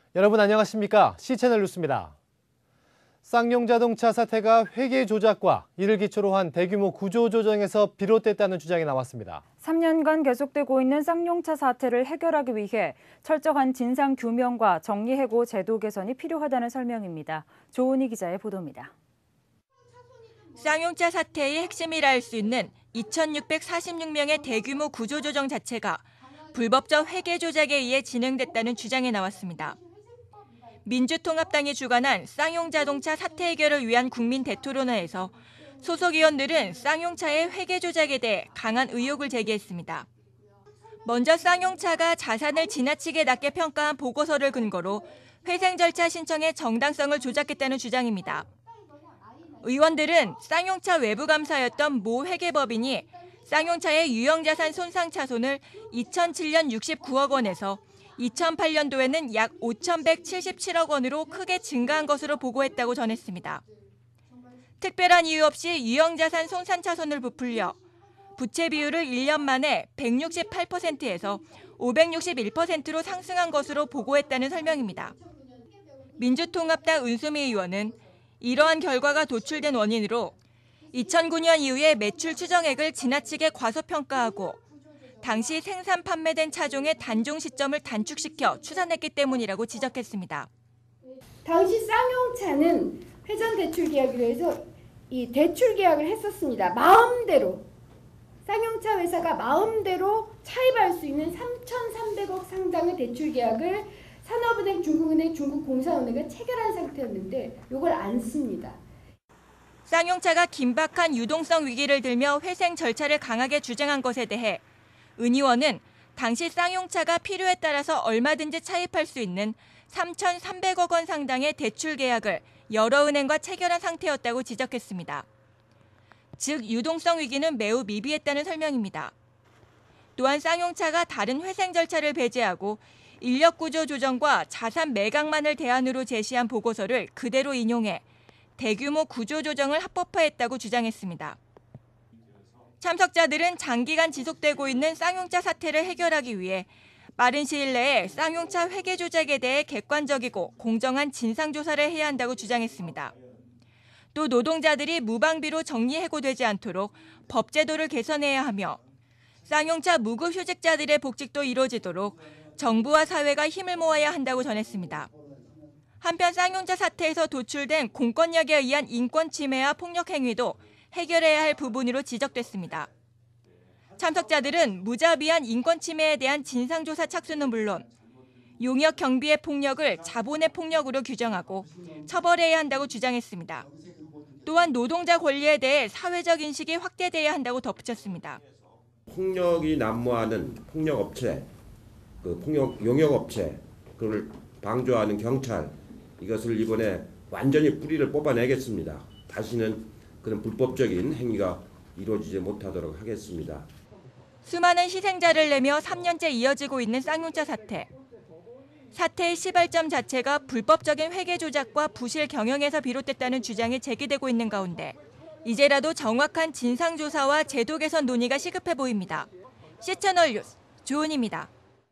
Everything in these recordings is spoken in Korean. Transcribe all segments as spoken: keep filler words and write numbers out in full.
여러분 안녕하십니까? 씨채널 뉴스입니다. 쌍용자동차 사태가 회계 조작과 이를 기초로 한 대규모 구조조정에서 비롯됐다는 주장이 나왔습니다. 삼 년간 계속되고 있는 쌍용차 사태를 해결하기 위해 철저한 진상규명과 정리해고 제도 개선이 필요하다는 설명입니다. 조은희 기자의 보도입니다. 쌍용차 사태의 핵심이라 할 수 있는 이천육백사십육 명의 대규모 구조조정 자체가 불법적 회계 조작에 의해 진행됐다는 주장이 나왔습니다. 민주통합당이 주관한 쌍용자동차 사태 해결을 위한 국민 대토론회에서 소속 의원들은 쌍용차의 회계 조작에 대해 강한 의혹을 제기했습니다. 먼저 쌍용차가 자산을 지나치게 낮게 평가한 보고서를 근거로 회생 절차 신청의 정당성을 조작했다는 주장입니다. 의원들은 쌍용차 외부 감사였던 모 회계법인이 쌍용차의 유형자산 손상 차손을 이천칠 년 육십구억 원에서 이천팔 년도에는 약 오천백칠십칠억 원으로 크게 증가한 것으로 보고했다고 전했습니다. 특별한 이유 없이 유형자산 손상 차손을 부풀려 부채 비율을 일 년 만에 백육십팔 퍼센트에서 오백육십일 퍼센트로 상승한 것으로 보고했다는 설명입니다. 민주통합당 은수미 의원은 이러한 결과가 도출된 원인으로 이천구 년 이후에 매출 추정액을 지나치게 과소평가하고 당시 생산 판매된 차종의 단종 시점을 단축시켜 추산했기 때문이라고 지적했습니다. 당시 쌍용차는 회전 대출 계약으로 해서 이 대출 계약을 했었습니다. 마음대로 쌍용차 회사가 마음대로 차입할 수 있는 삼천삼백억 상당의 대출 계약을 산업은행, 중국은행, 중국공사은행가 체결한 상태였는데 이걸 안 씁니다. 쌍용차가 긴박한 유동성 위기를 들며 회생 절차를 강하게 주장한 것에 대해 은 의원은 당시 쌍용차가 필요에 따라서 얼마든지 차입할 수 있는 삼천삼백억 원 상당의 대출 계약을 여러 은행과 체결한 상태였다고 지적했습니다. 즉 유동성 위기는 매우 미비했다는 설명입니다. 또한 쌍용차가 다른 회생 절차를 배제하고 인력 구조 조정과 자산 매각만을 대안으로 제시한 보고서를 그대로 인용해 대규모 구조 조정을 합법화했다고 주장했습니다. 참석자들은 장기간 지속되고 있는 쌍용차 사태를 해결하기 위해 빠른 시일 내에 쌍용차 회계 조작에 대해 객관적이고 공정한 진상조사를 해야 한다고 주장했습니다. 또 노동자들이 무방비로 정리해고되지 않도록 법제도를 개선해야 하며 쌍용차 무급 휴직자들의 복직도 이루어지도록 정부와 사회가 힘을 모아야 한다고 전했습니다. 한편 쌍용차 사태에서 도출된 공권력에 의한 인권 침해와 폭력 행위도 해결해야 할 부분으로 지적됐습니다. 참석자들은 무자비한 인권 침해에 대한 진상조사 착수는 물론 용역 경비의 폭력을 자본의 폭력으로 규정하고 처벌해야 한다고 주장했습니다. 또한 노동자 권리에 대해 사회적 인식이 확대돼야 한다고 덧붙였습니다. 폭력이 난무하는 폭력업체, 그 폭력 용역업체, 그걸 방조하는 경찰, 이것을 이번에 완전히 뿌리를 뽑아내겠습니다. 다시는 그런 불법적인 행위가 이루어지지 못하도록 하겠습니다. 수많은 희생자를 내며 삼 년째 이어지고 있는 쌍용차 사태. 사태의 시발점 자체가 불법적인 회계 조작과 부실 경영에서 비롯됐다는 주장이 제기되고 있는 가운데 이제라도 정확한 진상조사와 제도 개선 논의가 시급해 보입니다. 씨채널 뉴스 조은희입니다.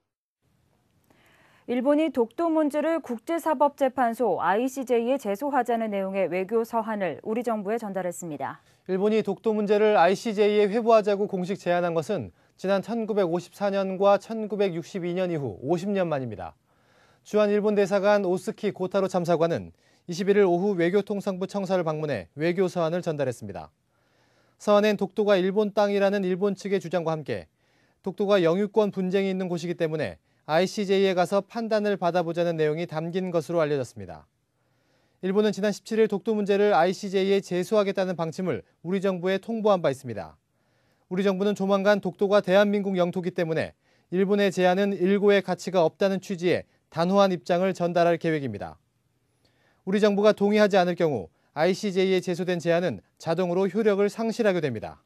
일본이 독도 문제를 국제사법재판소 아이씨제이에 제소하자는 내용의 외교 서한을 우리 정부에 전달했습니다. 일본이 독도 문제를 아이씨제이에 회부하자고 공식 제안한 것은 지난 천구백오십사 년과 천구백육십이 년 이후 오십 년 만입니다. 주한 일본 대사관 오스키 고타로 참사관은 이십일 일 오후 외교통상부 청사를 방문해 외교 서한을 전달했습니다. 서한엔 독도가 일본 땅이라는 일본 측의 주장과 함께 독도가 영유권 분쟁이 있는 곳이기 때문에 아이씨제이에 가서 판단을 받아보자는 내용이 담긴 것으로 알려졌습니다. 일본은 지난 십칠 일 독도 문제를 아이씨제이에 제소하겠다는 방침을 우리 정부에 통보한 바 있습니다. 우리 정부는 조만간 독도가 대한민국 영토이기 때문에 일본의 제안은 일고의 가치가 없다는 취지의 단호한 입장을 전달할 계획입니다. 우리 정부가 동의하지 않을 경우 아이씨제이에 제소된 제안은 자동으로 효력을 상실하게 됩니다.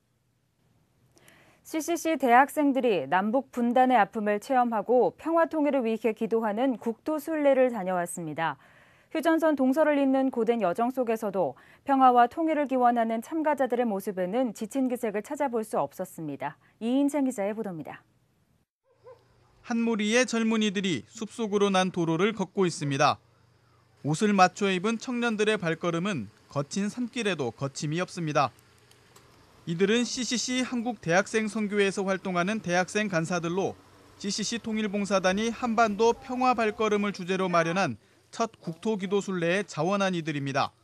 씨씨씨 대학생들이 남북 분단의 아픔을 체험하고 평화 통일을 위해 기도하는 국토 순례를 다녀왔습니다. 휴전선 동서를 잇는 고된 여정 속에서도 평화와 통일을 기원하는 참가자들의 모습에는 지친 기색을 찾아볼 수 없었습니다. 이인찬 기자의 보도입니다. 한 무리의 젊은이들이 숲속으로 난 도로를 걷고 있습니다. 옷을 맞춰 입은 청년들의 발걸음은 거친 산길에도 거침이 없습니다. 이들은 씨씨씨 한국대학생선교회에서 활동하는 대학생 간사들로 씨씨씨 통일봉사단이 한반도 평화 발걸음을 주제로 마련한 첫 국토기도순례에 자원한 이들입니다.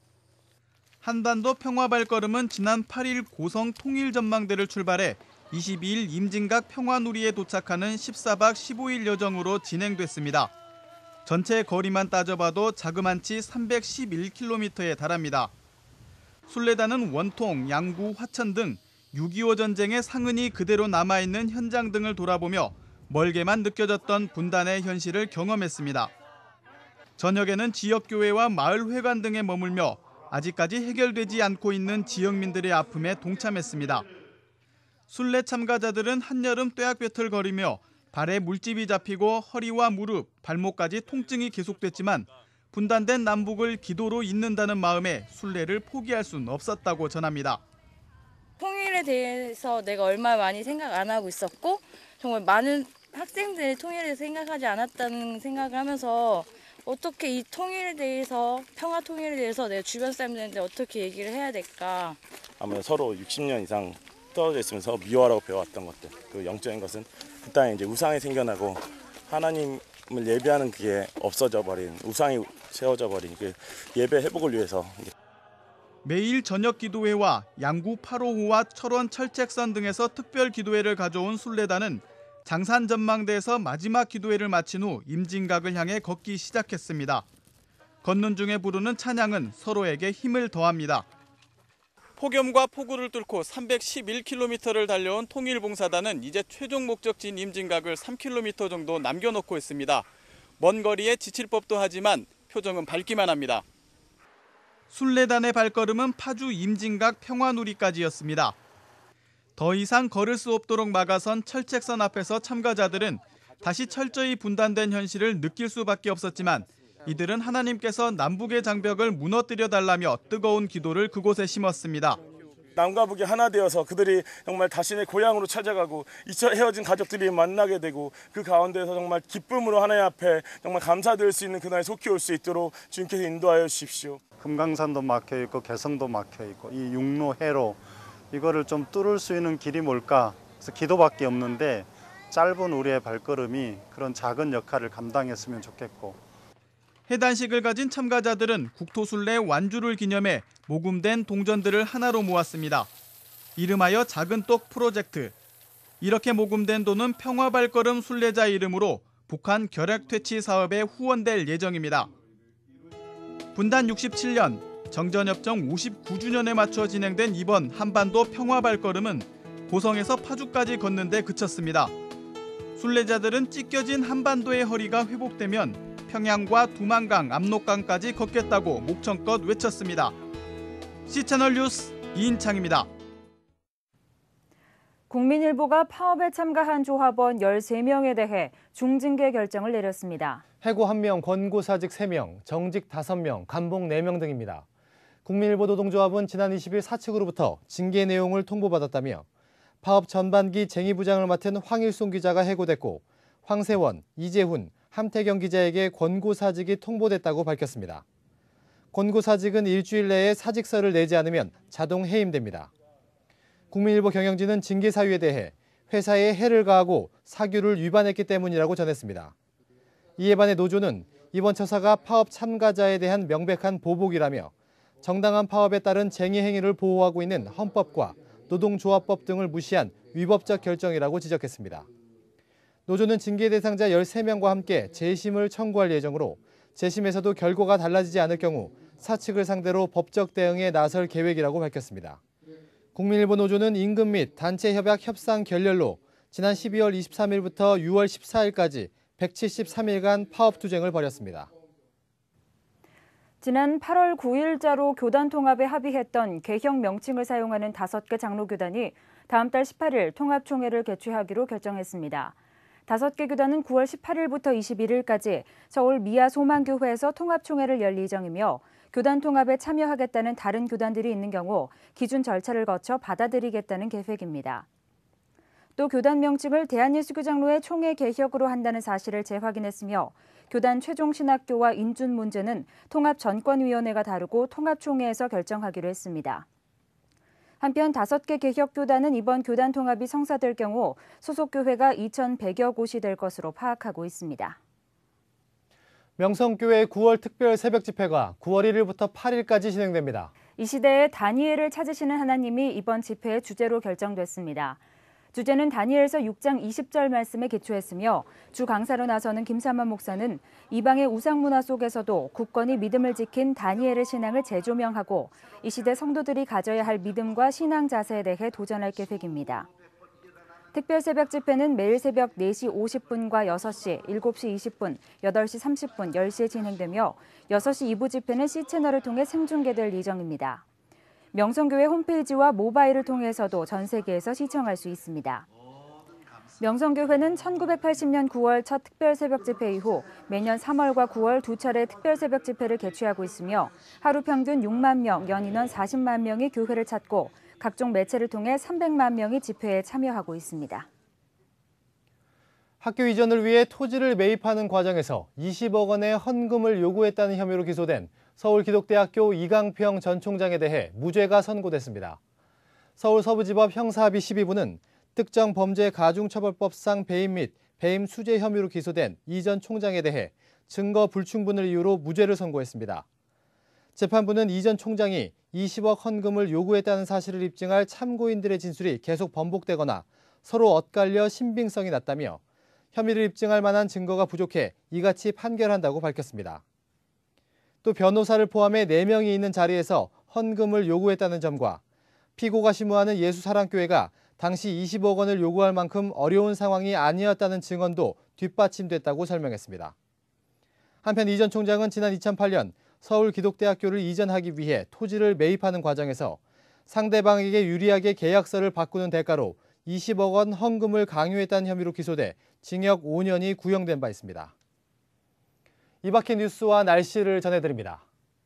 한반도 평화 발걸음은 지난 팔 일 고성 통일전망대를 출발해 이십이 일 임진각 평화누리에 도착하는 십사 박 십오 일 여정으로 진행됐습니다. 전체 거리만 따져봐도 자그만치 삼백십일 킬로미터에 달합니다. 순례단은 원통, 양구, 화천 등 육이오 전쟁의 상흔이 그대로 남아있는 현장 등을 돌아보며 멀게만 느껴졌던 분단의 현실을 경험했습니다. 저녁에는 지역교회와 마을회관 등에 머물며 아직까지 해결되지 않고 있는 지역민들의 아픔에 동참했습니다. 순례 참가자들은 한여름 뙤약볕을 발에 물집이 잡히고 허리와 무릎, 발목까지 통증이 계속됐지만 분단된 남북을 기도로 잇는다는 마음에 순례를 포기할 수는 없었다고 전합니다. 통일에 대해서 내가 얼마 많이 생각 안 하고 있었고 정말 많은 학생들이 통일에 생각하지 않았다는 생각을 하면서 어떻게 이 통일에 대해서 평화 통일에 대해서 내 주변 사람들한테 어떻게 얘기를 해야 될까. 아무래도 서로 육십 년 이상 떨어져 있으면서 미워하라고 배워왔던 것들, 그 영적인 것은 그 땅에 이제 우상이 생겨나고 하나님을 예배하는 그게 없어져 버린, 우상이 세워져 버린 그 예배 회복을 위해서. 매일 저녁 기도회와 양구 팔 호호와 철원 철책선 등에서 특별 기도회를 가져온 순례단은 장산 전망대에서 마지막 기도회를 마친 후 임진각을 향해 걷기 시작했습니다. 걷는 중에 부르는 찬양은 서로에게 힘을 더합니다. 폭염과 폭우를 뚫고 삼백십일 킬로미터를 달려온 통일봉사단은 이제 최종 목적지인 임진각을 삼 킬로미터 정도 남겨놓고 있습니다. 먼 거리에 지칠 법도 하지만 표정은 밝기만 합니다. 순례단의 발걸음은 파주 임진각 평화누리까지였습니다. 더 이상 걸을 수 없도록 막아선 철책선 앞에서 참가자들은 다시 철저히 분단된 현실을 느낄 수밖에 없었지만 이들은 하나님께서 남북의 장벽을 무너뜨려 달라며 뜨거운 기도를 그곳에 심었습니다. 남과 북이 하나 되어서 그들이 정말 자신의 고향으로 찾아가고 잊혀 헤어진 가족들이 만나게 되고 그 가운데서 정말 기쁨으로 하나님 앞에 정말 감사드릴 수 있는 그날이 속히 올 수 있도록 주님께서 인도하여 주십시오. 금강산도 막혀 있고 개성도 막혀 있고 이 육로 해로 이거를 좀 뚫을 수 있는 길이 뭘까? 그래서 기도밖에 없는데 짧은 우리의 발걸음이 그런 작은 역할을 감당했으면 좋겠고. 해단식을 가진 참가자들은 국토순례 완주를 기념해 모금된 동전들을 하나로 모았습니다. 이름하여 작은 똑 프로젝트. 이렇게 모금된 돈은 평화발걸음 순례자 이름으로 북한 결핵퇴치 사업에 후원될 예정입니다. 분단 육십칠 년, 정전협정 오십구 주년에 맞춰 진행된 이번 한반도 평화발걸음은 고성에서 파주까지 걷는 데 그쳤습니다. 순례자들은 찢겨진 한반도의 허리가 회복되면 평양과 두만강, 압록강까지 걷겠다고 목청껏 외쳤습니다. 씨채널 뉴스 이인창입니다. 국민일보가 파업에 참가한 조합원 열세 명에 대해 중징계 결정을 내렸습니다. 해고 한 명, 권고사직 세 명, 정직 다섯 명, 감봉 네 명 등입니다. 국민일보 노동조합은 지난 이십 일 사측으로부터 징계 내용을 통보받았다며 파업 전반기 쟁의부장을 맡은 황일송 기자가 해고됐고 황세원, 이재훈, 함태경 기자에게 권고사직이 통보됐다고 밝혔습니다. 권고사직은 일주일 내에 사직서를 내지 않으면 자동 해임됩니다. 국민일보 경영진은 징계 사유에 대해 회사에 해를 가하고 사규를 위반했기 때문이라고 전했습니다. 이에 반해 노조는 이번 처사가 파업 참가자에 대한 명백한 보복이라며 정당한 파업에 따른 쟁의 행위를 보호하고 있는 헌법과 노동조합법 등을 무시한 위법적 결정이라고 지적했습니다. 노조는 징계 대상자 열세 명과 함께 재심을 청구할 예정으로 재심에서도 결과가 달라지지 않을 경우 사측을 상대로 법적 대응에 나설 계획이라고 밝혔습니다. 국민일보 노조는 임금 및 단체 협약 협상 결렬로 지난 십이월 이십삼일부터 유월 십사일까지 백칠십삼 일간 파업 투쟁을 벌였습니다. 지난 팔월 구일자로 교단 통합에 합의했던 개형 명칭을 사용하는 다섯 개 장로교단이 다음 달 십팔일 통합총회를 개최하기로 결정했습니다. 다섯 개 교단은 구월 십팔일부터 이십일일까지 서울 미아 소망교회에서 통합총회를 열 예정이며 교단 통합에 참여하겠다는 다른 교단들이 있는 경우 기준 절차를 거쳐 받아들이겠다는 계획입니다. 또 교단 명칭을 대한예수교장로회 총회 개혁으로 한다는 사실을 재확인했으며 교단 최종 신학교와 인준 문제는 통합전권위원회가 다루고 통합총회에서 결정하기로 했습니다. 한편 다섯 개 개혁교단은 이번 교단 통합이 성사될 경우 소속 교회가 이천백여 곳이 될 것으로 파악하고 있습니다. 명성교회 구월 특별 새벽 집회가 구월 일일부터 팔일까지 진행됩니다. 이 시대에 다니엘을 찾으시는 하나님이 이번 집회의 주제로 결정됐습니다. 주제는 다니엘서 육 장 이십 절 말씀에 기초했으며 주 강사로 나서는 김삼환 목사는 이방의 우상 문화 속에서도 굳건히 믿음을 지킨 다니엘의 신앙을 재조명하고 이 시대 성도들이 가져야 할 믿음과 신앙 자세에 대해 도전할 계획입니다. 특별 새벽 집회는 매일 새벽 네 시 오십 분과 여섯 시, 일곱 시 이십 분, 여덟 시 삼십 분, 열 시에 진행되며 여섯 시 이 부 집회는 C채널을 통해 생중계될 예정입니다. 명성교회 홈페이지와 모바일을 통해서도 전 세계에서 시청할 수 있습니다. 명성교회는 천구백팔십 년 구월 첫 특별 새벽 집회 이후 매년 삼월과 구월 두 차례 특별 새벽 집회를 개최하고 있으며 하루 평균 육만 명, 연인원 사십만 명이 교회를 찾고 각종 매체를 통해 삼백만 명이 집회에 참여하고 있습니다. 학교 이전을 위해 토지를 매입하는 과정에서 이십억 원의 헌금을 요구했다는 혐의로 기소된 서울기독대학교 이강평 전 총장에 대해 무죄가 선고됐습니다. 서울 서부지법 형사합의 십이 부는 특정 범죄 가중처벌법상 배임 및 배임 수재 혐의로 기소된 이 전 총장에 대해 증거 불충분을 이유로 무죄를 선고했습니다. 재판부는 이 전 총장이 이십억 헌금을 요구했다는 사실을 입증할 참고인들의 진술이 계속 번복되거나 서로 엇갈려 신빙성이 낮다며 혐의를 입증할 만한 증거가 부족해 이같이 판결한다고 밝혔습니다. 또 변호사를 포함해 네 명이 있는 자리에서 헌금을 요구했다는 점과 피고가 심우하는 예수사랑교회가 당시 이십억 원을 요구할 만큼 어려운 상황이 아니었다는 증언도 뒷받침됐다고 설명했습니다. 한편 이 전 총장은 지난 이천팔 년 서울기독대학교를 이전하기 위해 토지를 매입하는 과정에서 상대방에게 유리하게 계약서를 바꾸는 대가로 이십억 원 헌금을 강요했다는 혐의로 기소돼 징역 오 년이 구형된 바 있습니다. 이 밖의 뉴스와 날씨를 전해드립니다.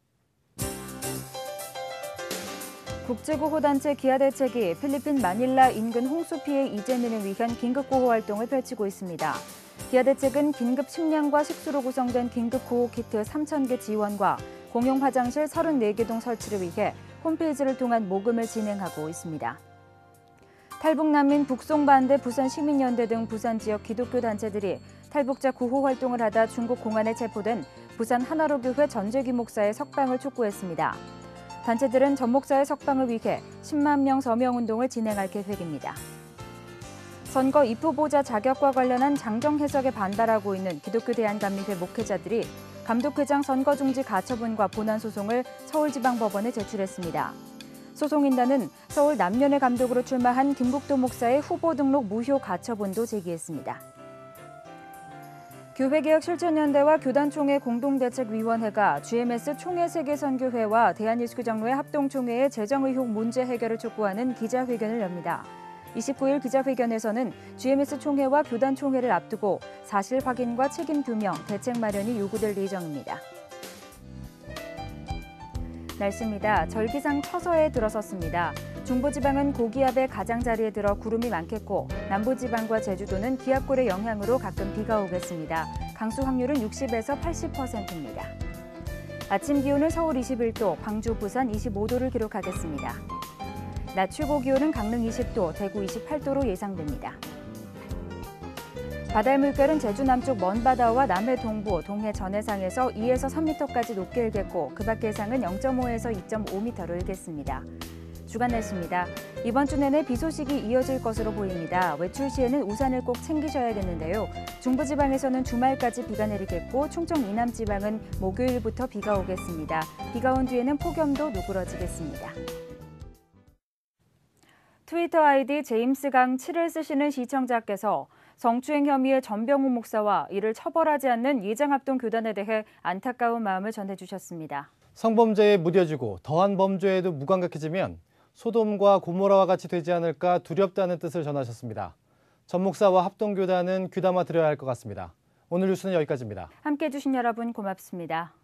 국제구호단체 기아대책이 필리핀 마닐라 인근 홍수 피해 이재민을 위한 긴급구호 활동을 펼치고 있습니다. 기아대책은 긴급 식량과 식수로 구성된 긴급구호 키트 삼천 개 지원과 공용 화장실 서른네 개 동 설치를 위해 홈페이지를 통한 모금을 진행하고 있습니다. 탈북난민 북송반대 부산시민연대 등 부산 지역 기독교 단체들이 탈북자 구호 활동을 하다 중국 공안에 체포된 부산 하나로교회 전재기 목사의 석방을 촉구했습니다. 단체들은 전 목사의 석방을 위해 십만 명 서명운동을 진행할 계획입니다. 선거 입후보자 자격과 관련한 장정 해석에 반발하고 있는 기독교 대한감리회 목회자들이 감독회장 선거중지 가처분과 본안 소송을 서울지방법원에 제출했습니다. 소송인단은 서울 남면의 감독으로 출마한 김국도 목사의 후보 등록 무효 가처분도 제기했습니다. 교회개혁실천연대와 교단총회 공동대책위원회가 지엠에스 총회세계선교회와 대한예수교장로회 합동총회의 재정 의혹 문제 해결을 촉구하는 기자회견을 엽니다. 이십구 일 기자회견에서는 지엠에스 총회와 교단총회를 앞두고 사실 확인과 책임 규명, 대책 마련이 요구될 예정입니다. 날씨입니다. 절기상 처서에 들어섰습니다. 중부지방은 고기압의 가장자리에 들어 구름이 많겠고 남부지방과 제주도는 기압골의 영향으로 가끔 비가 오겠습니다. 강수 확률은 육십에서 팔십 퍼센트입니다. 아침 기온은 서울 이십일 도, 광주, 부산 이십오 도를 기록하겠습니다. 낮 최고 기온은 강릉 이십 도, 대구 이십팔 도로 예상됩니다. 바다의 물결은 제주 남쪽 먼바다와 남해 동부, 동해 전해상에서 이에서 삼 미터까지 높게 일겠고 그 밖의 해상은 영 점 오에서 이 점 오 미터로 일겠습니다. 주간 날씨입니다. 이번 주 내내 비 소식이 이어질 것으로 보입니다. 외출 시에는 우산을 꼭 챙기셔야겠는데요. 중부지방에서는 주말까지 비가 내리겠고 충청 이남지방은 목요일부터 비가 오겠습니다. 비가 온 뒤에는 폭염도 누그러지겠습니다. 트위터 아이디 제임스강 칠을 쓰시는 시청자께서 성추행 혐의의 전병훈 목사와 이를 처벌하지 않는 예장합동 교단에 대해 안타까운 마음을 전해주셨습니다. 성범죄에 무뎌지고 더한 범죄에도 무감각해지면 소돔과 고모라와 같이 되지 않을까 두렵다는 뜻을 전하셨습니다. 전 목사와 합동교단은 귀담아 들어야 할 것 같습니다. 오늘 뉴스는 여기까지입니다. 함께해 주신 여러분 고맙습니다.